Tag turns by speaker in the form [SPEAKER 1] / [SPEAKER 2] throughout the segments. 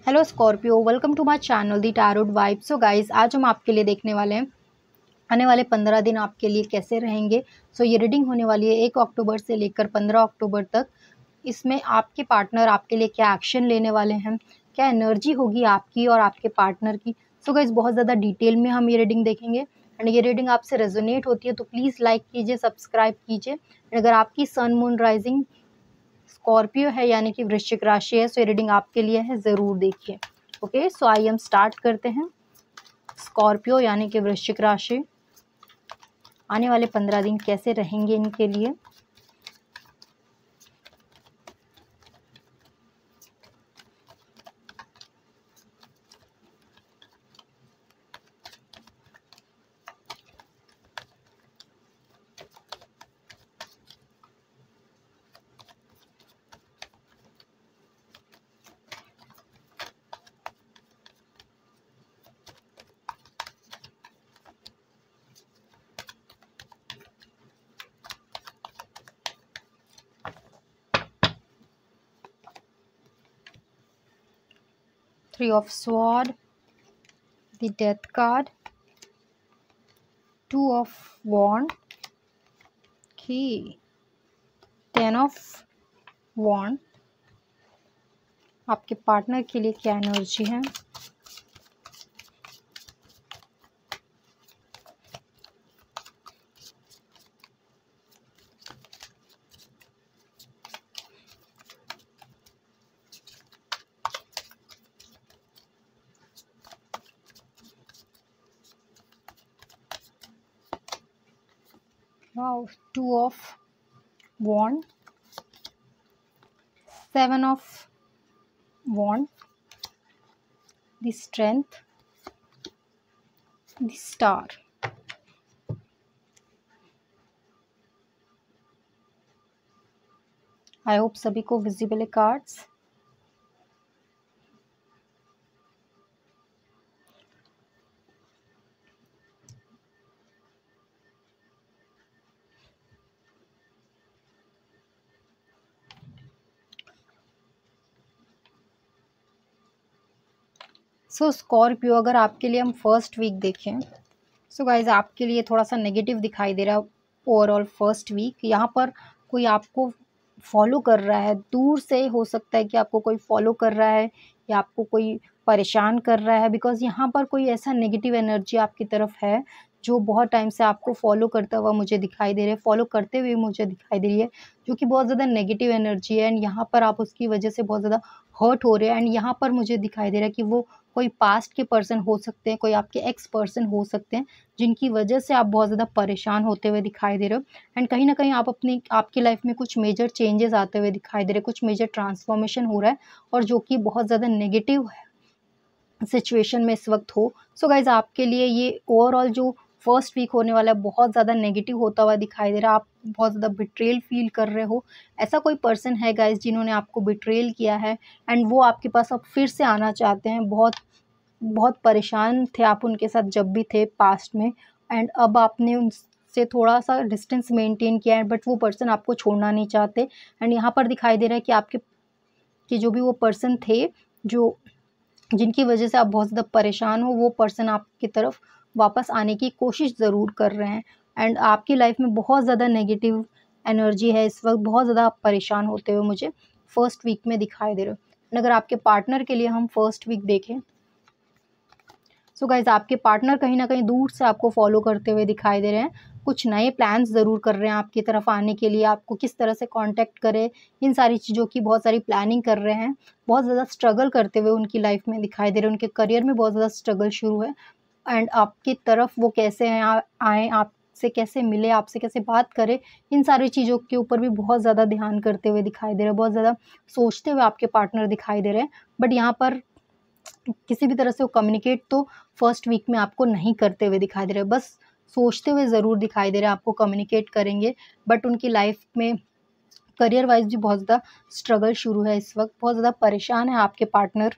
[SPEAKER 1] Hello Scorpio, welcome to my channel the tarot vibe. So guys, आज हम आपके लिए देखने वाले हैं आने वाले 15 दिन आपके लिए कैसे रहेंगे। सो ये रीडिंग होने वाली है 1 अक्टूबर से लेकर 15 अक्टूबर तक। इसमें आपके पार्टनर आपके लिए क्या एक्शन लेने वाले हैं, क्या एनर्जी होगी आपकी और आपके पार्टनर की। सो गाइस, बहुत ज़्यादा डिटेल में हम ये रीडिंग देखेंगे एंड ये रीडिंग आपसे रेजोनेट होती है तो प्लीज़ लाइक कीजिए, सब्सक्राइब कीजिए। अगर आपकी सन मून राइजिंग स्कॉर्पियो है यानी कि वृश्चिक राशि है, सो ये रीडिंग आपके लिए है, ज़रूर देखिए। ओके, सो आइए हम स्टार्ट करते हैं। स्कॉर्पियो यानी कि वृश्चिक राशि, आने वाले 15 दिन कैसे रहेंगे इनके लिए। Three of Swords, the Death card, Two of Wands, okay, Ten of Wands। आपके पार्टनर के लिए क्या एनर्जी है। Wow, Two of Wands, Seven of Wands, the Strength, the Star। I hope सभी को विजिबल है कार्ड्स। सो स्कॉर्पियो, अगर आपके लिए हम फर्स्ट वीक देखें, सो गाइज आपके लिए थोड़ा सा नेगेटिव दिखाई दे रहा है ओवरऑल फर्स्ट वीक। यहाँ पर कोई आपको फॉलो कर रहा है, दूर से हो सकता है कि आपको कोई फॉलो कर रहा है या आपको कोई परेशान कर रहा है, बिकॉज यहाँ पर कोई ऐसा नेगेटिव एनर्जी आपकी तरफ है जो बहुत टाइम से आपको फॉलो करता हुआ मुझे दिखाई दे रहा है, फॉलो करते हुए मुझे दिखाई दे रही है, जो कि बहुत ज़्यादा नेगेटिव एनर्जी है। एंड यहाँ पर आप उसकी वजह से बहुत ज़्यादा हर्ट हो रहे हैं। एंड यहाँ पर मुझे दिखाई दे रहा है कि वो कोई पास्ट के पर्सन हो सकते हैं, कोई आपके एक्स पर्सन हो सकते हैं, जिनकी वजह से आप बहुत ज़्यादा परेशान होते हुए दिखाई दे रहे हो। एंड कहीं ना कहीं आप आपकी लाइफ में कुछ मेजर चेंजेस आते हुए दिखाई दे रहे हैं, कुछ मेजर ट्रांसफॉर्मेशन हो रहा है और जो कि बहुत ज़्यादा नेगेटिव सिचुएशन में इस वक्त हो। सो गाइज आपके लिए ये ओवरऑल जो फर्स्ट वीक होने वाला है बहुत ज़्यादा नेगेटिव होता हुआ दिखाई दे रहा है। आप बहुत ज़्यादा बिट्रेल फील कर रहे हो। ऐसा कोई पर्सन है गाइज जिन्होंने आपको बिट्रेल किया है एंड वो आपके पास अब फिर से आना चाहते हैं। बहुत बहुत परेशान थे आप उनके साथ जब भी थे पास्ट में, एंड अब आपने उनसे थोड़ा सा डिस्टेंस मेंटेन किया है, बट वो पर्सन आपको छोड़ना नहीं चाहते। एंड यहाँ पर दिखाई दे रहा है कि आपके कि जो भी वो पर्सन थे जो जिनकी वजह से आप बहुत ज़्यादा परेशान हो, वो पर्सन आपकी तरफ वापस आने की कोशिश ज़रूर कर रहे हैं। एंड आपकी लाइफ में बहुत ज़्यादा नेगेटिव एनर्जी है इस वक्त, बहुत ज़्यादा आप परेशान होते हुए मुझे फर्स्ट वीक में दिखाई दे रहे हो। अगर आपके पार्टनर के लिए हम फर्स्ट वीक देखें, सो गाइज आपके पार्टनर कहीं ना कहीं दूर से आपको फॉलो करते हुए दिखाई दे रहे हैं, कुछ नए प्लान्स ज़रूर कर रहे हैं आपकी तरफ आने के लिए, आपको किस तरह से कांटेक्ट करें, इन सारी चीज़ों की बहुत सारी प्लानिंग कर रहे हैं। बहुत ज़्यादा स्ट्रगल करते हुए उनकी लाइफ में दिखाई दे रहे हैं, उनके करियर में बहुत ज़्यादा स्ट्रगल शुरू है। एंड आपकी तरफ वो कैसे आएँ, आपसे कैसे मिले, आपसे कैसे बात करें, इन सारी चीज़ों के ऊपर भी बहुत ज़्यादा ध्यान करते हुए दिखाई दे रहे हैं, बहुत ज़्यादा सोचते हुए आपके पार्टनर दिखाई दे रहे हैं। बट यहाँ पर किसी भी तरह से वो कम्युनिकेट तो फर्स्ट वीक में आपको नहीं करते हुए दिखाई दे रहे, बस सोचते हुए ज़रूर दिखाई दे रहे हैं, आपको कम्युनिकेट करेंगे। बट उनकी लाइफ में करियर वाइज भी बहुत ज़्यादा स्ट्रगल शुरू है इस वक्त, बहुत ज़्यादा परेशान है आपके पार्टनर।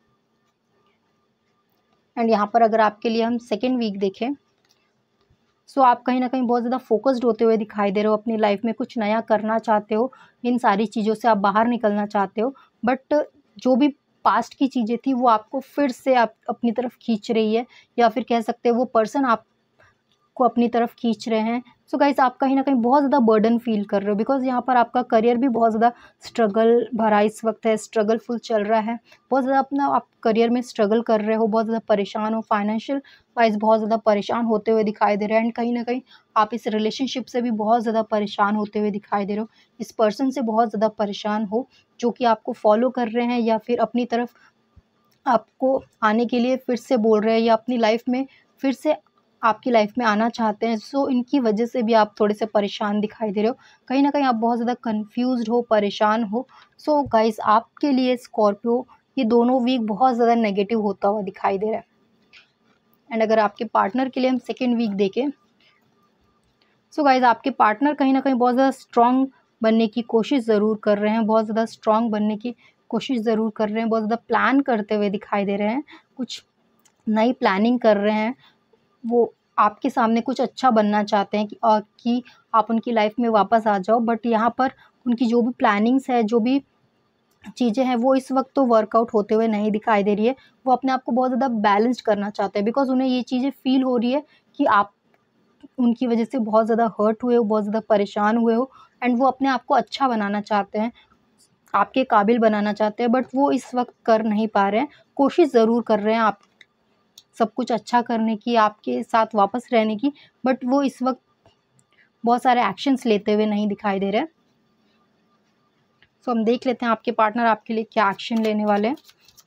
[SPEAKER 1] एंड यहाँ पर अगर आपके लिए हम सेकेंड वीक देखें, सो आप कहीं ना कहीं बहुत ज़्यादा फोकस्ड होते हुए दिखाई दे रहे हो, अपनी लाइफ में कुछ नया करना चाहते हो, इन सारी चीज़ों से आप बाहर निकलना चाहते हो। बट जो भी पास्ट की चीज़ें थी वो आपको फिर से आप अपनी तरफ खींच रही है, या फिर कह सकते हैं वो पर्सन आपको अपनी तरफ खींच रहे हैं। सो गाइस आप कहीं ना कहीं बहुत ज़्यादा बर्डन फील कर रहे हो, बिकॉज यहाँ पर आपका करियर भी बहुत ज़्यादा स्ट्रगल भरा इस वक्त है, स्ट्रगलफुल चल रहा है, बहुत ज़्यादा अपना आप करियर में स्ट्रगल कर रहे हो, बहुत ज़्यादा परेशान हो, फाइनेंशियल वाइज बहुत ज़्यादा परेशान होते हुए दिखाई दे रहे हैं। एंड कहीं ना कहीं आप इस रिलेशनशिप से भी बहुत ज़्यादा परेशान होते हुए दिखाई दे रहे हो, इस पर्सन से बहुत ज़्यादा परेशान हो जो कि आपको फॉलो कर रहे हैं या फिर अपनी तरफ आपको आने के लिए फिर से बोल रहे हैं या अपनी लाइफ में फिर से आपकी लाइफ में आना चाहते हैं। सो इनकी वजह से भी आप थोड़े से परेशान दिखाई दे रहे हो, कहीं ना कहीं आप बहुत ज़्यादा कंफ्यूज्ड हो, परेशान हो। सो गाइस आपके लिए स्कॉर्पियो ये दोनों वीक बहुत ज़्यादा नेगेटिव होता हुआ दिखाई दे रहा है। एंड अगर आपके पार्टनर के लिए हम सेकेंड वीक देखें, सो गाइस आपके पार्टनर कहीं ना कहीं बहुत ज़्यादा स्ट्रांग बनने की कोशिश ज़रूर कर रहे हैं, बहुत ज़्यादा स्ट्रांग बनने की कोशिश ज़रूर कर रहे हैं, बहुत ज़्यादा प्लान करते हुए दिखाई दे रहे हैं, कुछ नई प्लानिंग कर रहे हैं। वो आपके सामने कुछ अच्छा बनना चाहते हैं कि आप उनकी लाइफ में वापस आ जाओ, बट यहाँ पर उनकी जो भी प्लानिंग्स है, जो भी चीज़ें हैं, वो इस वक्त तो वर्कआउट होते हुए नहीं दिखाई दे रही है। वो अपने आप को बहुत ज़्यादा बैलेंस्ड करना चाहते हैं, बिकॉज उन्हें ये चीज़ें फील हो रही है कि आप उनकी वजह से बहुत ज़्यादा हर्ट हुए हो, बहुत ज़्यादा परेशान हुए हो, एंड वो अपने आप को अच्छा बनाना चाहते हैं, आपके काबिल बनाना चाहते हैं, बट वो इस वक्त कर नहीं पा रहे हैं। कोशिश ज़रूर कर रहे हैं आप सब कुछ अच्छा करने की, आपके साथ वापस रहने की, बट वो इस वक्त बहुत सारे एक्शंस लेते हुए नहीं दिखाई दे रहे। सो हम देख लेते हैं आपके पार्टनर आपके लिए क्या एक्शन लेने वाले हैं।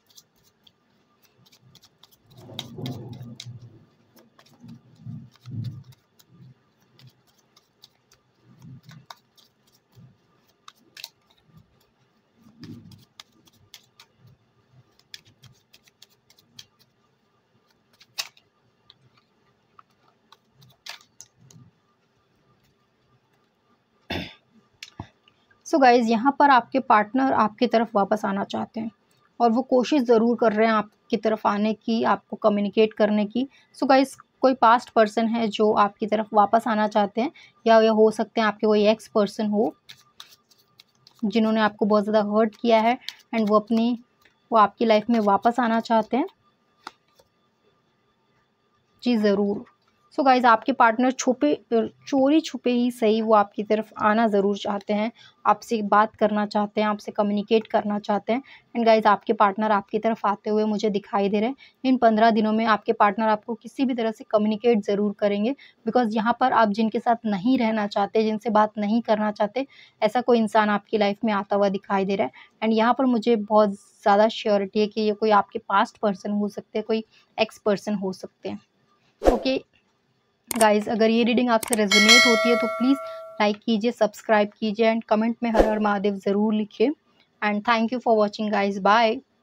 [SPEAKER 1] सो गाइज़ यहाँ पर आपके पार्टनर आपकी तरफ वापस आना चाहते हैं और वो कोशिश ज़रूर कर रहे हैं आपकी तरफ आने की, आपको कम्युनिकेट करने की। सो गाइज़ कोई पास्ट पर्सन है जो आपकी तरफ वापस आना चाहते हैं, या हो सकते हैं आपके कोई एक्स पर्सन हो जिन्होंने आपको बहुत ज़्यादा हर्ट किया है, एंड वो आपकी लाइफ में वापस आना चाहते हैं। जी ज़रूर। सो गाइज़ आपके पार्टनर चोरी छुपे ही सही वो आपकी तरफ आना ज़रूर चाहते हैं, आपसे बात करना चाहते हैं, आपसे कम्युनिकेट करना चाहते हैं। एंड गाइज़ आपके पार्टनर आपकी तरफ आते हुए मुझे दिखाई दे रहे हैं। इन 15 दिनों में आपके पार्टनर आपको किसी भी तरह से कम्युनिकेट ज़रूर करेंगे, बिकॉज़ यहाँ पर आप जिनके साथ नहीं रहना चाहते, जिनसे बात नहीं करना चाहते, ऐसा कोई इंसान आपकी लाइफ में आता हुआ दिखाई दे रहा है। एंड यहाँ पर मुझे बहुत ज़्यादा श्योरिटी है कि ये कोई आपके पास्ट पर्सन हो सकते हैं, कोई एक्स पर्सन हो सकते हैं। ओके गाइज़ अगर ये रीडिंग आपसे रेजोनेट होती है तो प्लीज़ लाइक कीजिए, सब्सक्राइब कीजिए, एंड कमेंट में हर हर महादेव ज़रूर लिखिए। And thank you for watching guys, bye.